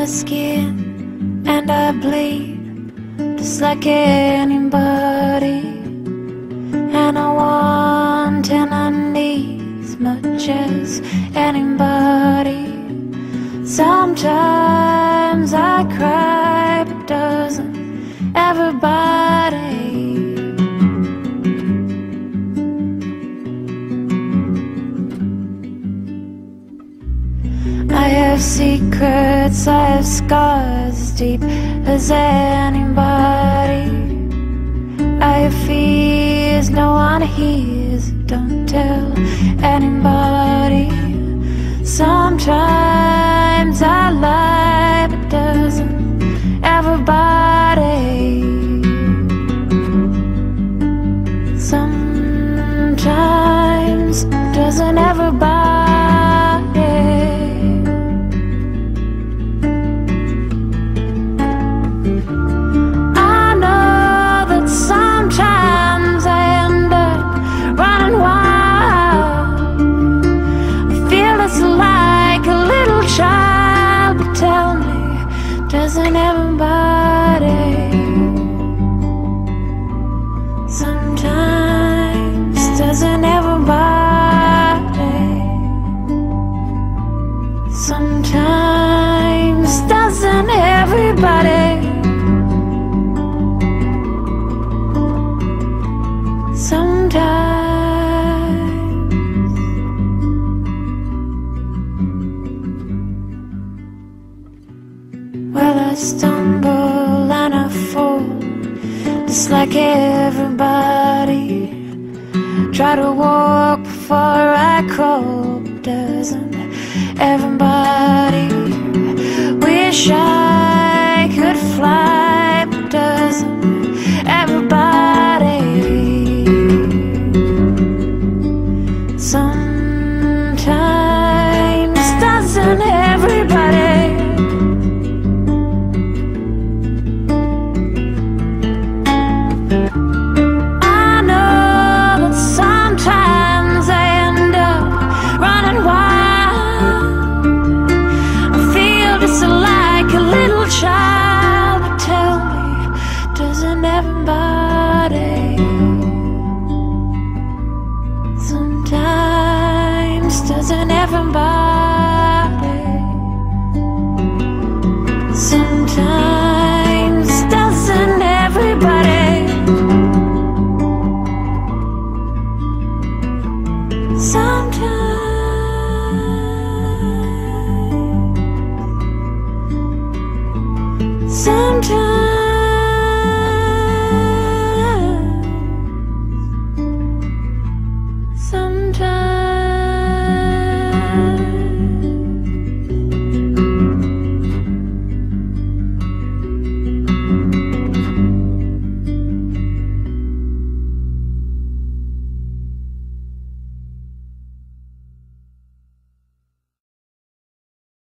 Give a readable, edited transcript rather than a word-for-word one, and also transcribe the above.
skin and I bleed just like anybody, and I want and I need as much as anybody. Sometimes I cry, but doesn't everybody? I have secrets, I have scars as deep as anybody. I have fears no one hears, don't tell anybody. Sometimes I lie, but doesn't everybody? Sometimes doesn't everybody? Doesn't everybody? Sometimes doesn't everybody? Sometimes doesn't everybody? Sometimes. Well, I stumble and I fall just like everybody. Try to walk before I crawl, but doesn't everybody? Wish I